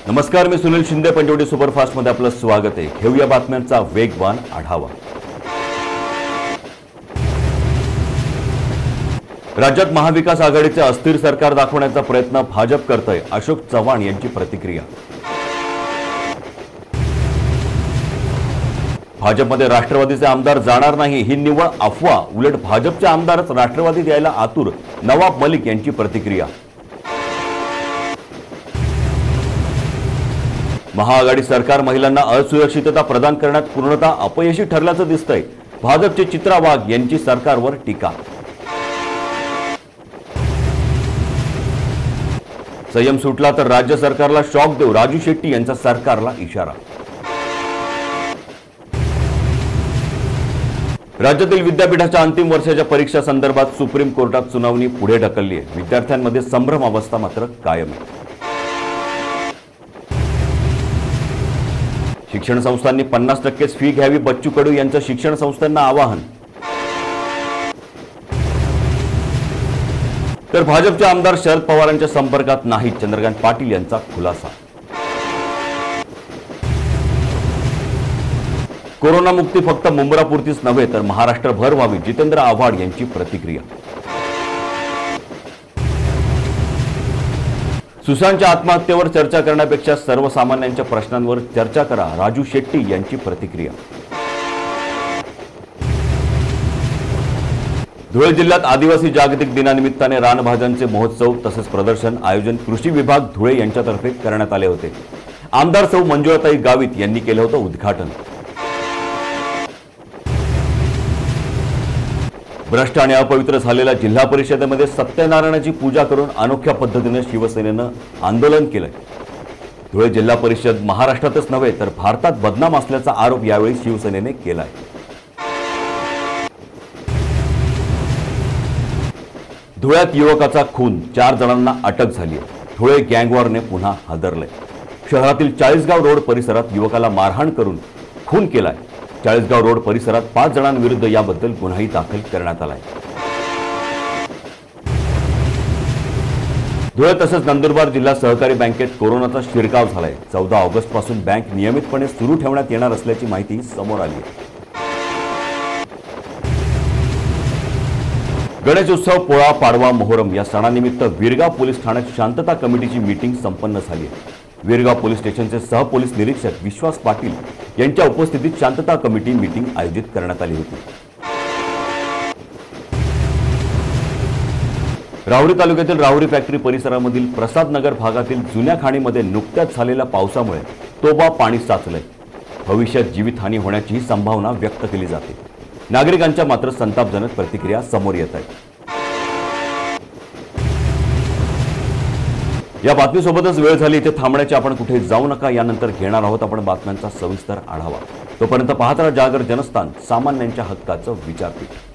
नमस्कार, मी सुनील शिंदे. पंचवटी सुपरफास्ट मध्ये आपलं स्वागत आहे. घेऊया बातम्यांचा वेगवान आढावा. राज्यात महाविकास आघाडीचे अस्थिर सरकार दाखवण्याचा प्रयत्न भाजप करतंय. अशोक चव्हाण यांची प्रतिक्रिया. भाजपमध्ये राष्ट्रवादीचे आमदार जाणार नाही ही निव्वळ अफवा. उलट भाजपचे आमदारच राष्ट्रवादीत यायला आतुर. नवाब मलिक यांची प्रतिक्रिया. महाआघाडी सरकार महिलांना असुरक्षितता प्रदान करण्यात पूर्णतः अपयशी ठरल्याचं दिसतंय. भाजपचे चित्रा वाघ यांची सरकारवर टीका. संयम सुटला तर राज्य सरकारला शॉक देऊ, राजू शेट्टी यांचा सरकारला इशारा. राज्यातील विद्यापीठाच्या अंतिम वर्षाच्या परीक्षा संदर्भात सुप्रीम कोर्टात सुनावणी पुढे ढकलली आहे. विद्यार्थ्यांमध्ये संभ्रम अवस्था मात्र कायम आहे. शिक्षण संस्थांनी 50% फी घ्यावी, बच्चू कडू यांचं शिक्षण संस्थांना आवाहन. तर भाजपचे आमदार शरद पवारांच्या संपर्कात नाहीत, चंद्रकांत पाटील यांचा खुलासा. कोरोना मुक्ती फक्त मुंबरापुरतीच नव्हे तर महाराष्ट्रभर व्हावी, जितेंद्र आव्हाड यांची प्रतिक्रिया. सुशांतच्या आत्महत्येवर चर्चा करण्यापेक्षा सर्वसामान्यांच्या प्रश्नांवर चर्चा करा, राजू शेट्टी यांची प्रतिक्रिया. धुळे जिल्ह्यात आदिवासी जागतिक दिनानिमित्ताने रानभाज्यांचे महोत्सव तसेच प्रदर्शन आयोजन कृषी विभाग धुळे यांच्यातर्फे करण्यात आले होते. आमदार सौ मंजुळाताई गावित यांनी केलं होतं उद्घाटन. भ्रष्ट आणि अपवित्र झालेल्या जिल्हा परिषदेमध्ये सत्यनारायणाची पूजा करून अनोख्या पद्धतीने शिवसेनेनं आंदोलन केलंय. धुळे जिल्हा परिषद महाराष्ट्रातच नव्हे तर भारतात बदनाम असल्याचा आरोप यावेळी शिवसेनेने केलाय. धुळ्यात युवकाचा खून, 4 जणांना अटक झाली आहे. धुळे गँगवॉरने पुन्हा हादरलंय. शहरातील चाळीसगाव रोड परिसरात युवकाला मारहाण करून खून केलाय. चाळीसगाव रोड परिसरात 5 जणांविरुद्ध याबद्दल गुन्हाही दाखल करण्यात आलाय. धुळे तसेच नंदुरबार जिल्हा सहकारी बँकेत कोरोनाचा शिरकाव झालाय. 14 ऑगस्ट पासून बँक नियमितपणे सुरू ठेवण्यात येणार असल्याची माहिती समोर आली आहे. गणेशोत्सव, पोळा, पाडवा, मोहरम या सणानिमित्त विरगाव पोलीस ठाण्यात शांतता कमिटीची मीटिंग संपन्न झाली आहे. विरगाव पोलीस स्टेशनचे सहपोलीस निरीक्षक विश्वास पाटील यांच्या उपस्थितीत शांतता कमिटी मीटिंग आयोजित करण्यात आली होती. राहुरी तालुक्यातील राहुरी फॅक्टरी परिसरामधील प्रसादनगर भागातील जुन्या खाणीमध्ये नुकत्याच झालेल्या पावसामुळे तोबा पाणी साचलंय. भविष्यात जीवितहानी होण्याची संभावना व्यक्त केली जाते. नागरिकांच्या मात्र संतापजनक प्रतिक्रिया समोर येत आहेत. या बातमीसोबतच वेळ झाली इथे थांबण्याची. आपण कुठे जाऊ नका. यानंतर घेणार आहोत आपण बातम्यांचा सविस्तर आढावा. तोपर्यंत पाहत राहा जागर जनस्थान, सामान्यांच्या हक्काचं विचारपीठ.